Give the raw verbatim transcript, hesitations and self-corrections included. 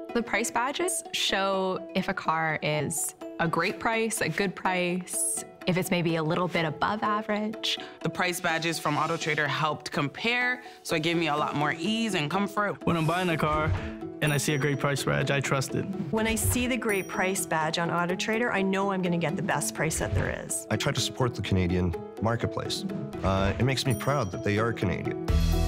The price badges show if a car is a great price, a good price, if it's maybe a little bit above average. The price badges from AutoTrader helped compare, so it gave me a lot more ease and comfort. When I'm buying a car and I see a great price badge, I trust it. When I see the great price badge on AutoTrader, I know I'm going to get the best price that there is. I try to support the Canadian marketplace. Uh, it makes me proud that they are Canadian.